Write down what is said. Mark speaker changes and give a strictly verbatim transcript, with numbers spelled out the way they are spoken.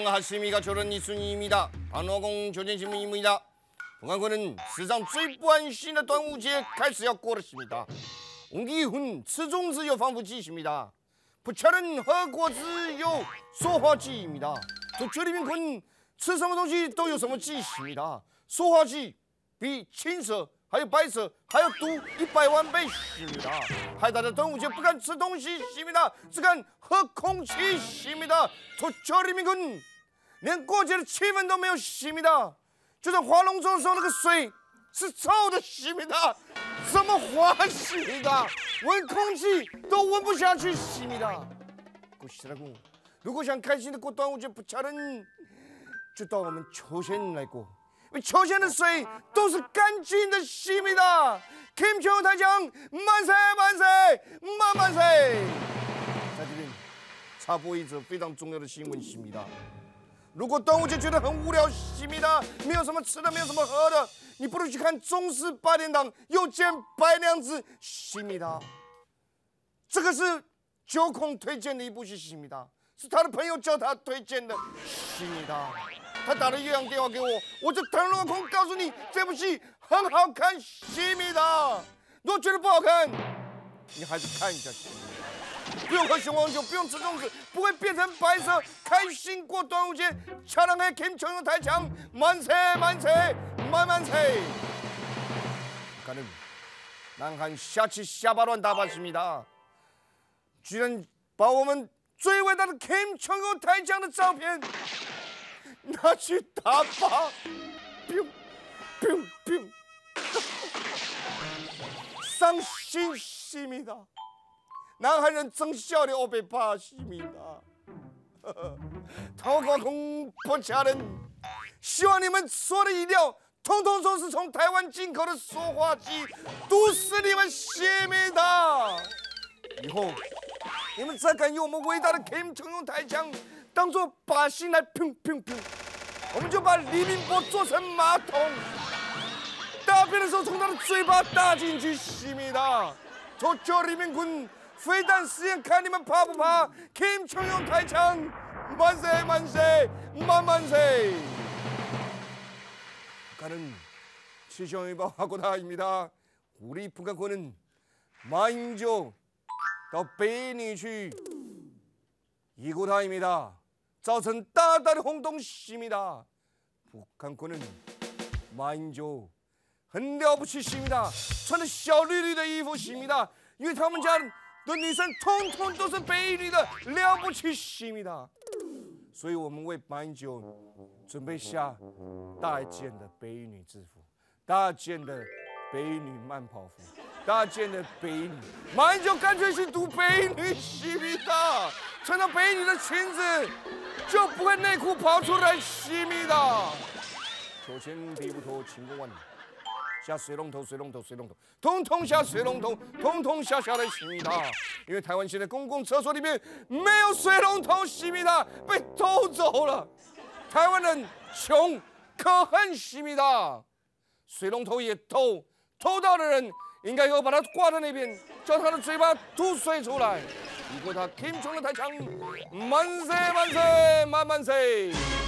Speaker 1: 안녕하십니까. 저는 이순희입니다. 반화공 조선신문입니다. 북한군은史上最不安心的端午节开始要过了있습니다。我们一hun吃粽子有防腐剂입니다。不吃人喝果子有塑化剂입니다。就这里面kun吃什么东西都有什么剂입니다。塑化剂比青色还有白色还要毒一百万倍입니다。害大家端午节不敢吃东西입니다。只敢喝空气입니다。就这里面kun连过节的气氛都没有입니다。就像划龙舟的时候那个水是臭的입니다。怎么滑입니다。闻空气都闻不下去입니다。그것이라고如果想开心的过端午节不吃人，就到我们秋千来过。因为秋千的水都是干净的입니다。김청호台长만세 만세 만 만세。在这边插播一则非常重要的新闻입니다。如果端午节觉得很无聊입니다，没有什么吃的，没有什么喝的，你不如去看中式八点档，又见白娘子입니다。这个是九孔推荐的一部戏입니다，是他的朋友叫他推荐的입니다。他打了岳阳电话给我，我就腾了个空告诉你，这部戏很好看입니다。如果觉得不好看，你还是看一下입니다。不用喝雄黄酒，不用吃粽子，不会变成白色。开心过端午节，차량의 김청호台长만세 만세 만 만세。북한은南韩下起下八乱大巴입니다。居然把我们最伟大的 김청호台长的照片拿去打靶，biu biu biu， 伤心입니다。南韩人真笑的欧北怕입니다。讨恐不家人，希望你们所有的饮料通通都是从台湾进口的塑化剂，毒死你们입니다。以后你们再敢用我们伟大的 김청호台长当做靶心来砰砰砰，我们就把李明博做成马桶，大便的时候从他的嘴巴打进去입니다。저这里面군飞弹实验看你们怕不怕 김청호台长만세 만세 만 만세。북한은 치정의방하고다입니다。우리 북한군은 마인조到北里去이고다입니다。造成大大的轰动입니다。북한군은 마인조很了不起입니다。穿着小绿绿的衣服입니다。因为他们家的女生通通都是北女的，了不起입니다。所以我们为马英九准备下大件的北女制服，大件的北女慢跑服，大件的北女。马英九干脆去读北女입니다。穿上北女的裙子，就不会内裤跑出来입니다。首先第一步脱秦公湾。下水龙头，水龙头，水龙头，通通下水龙头，通通下下来입니다。因为台湾现在公共厕所里面没有水龙头입니다，被偷走了。台湾人穷可恨입니다，水龙头也偷，偷到的人应该要把它挂在那边，叫他的嘴巴吐水出来。如果他김청호台长만세 만세 만 만세。